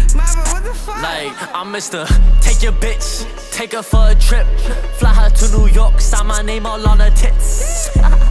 what the fuck? Like, I'm Mr. Take your bitch, take her for a trip, fly her to New York, sign my name all on her tits.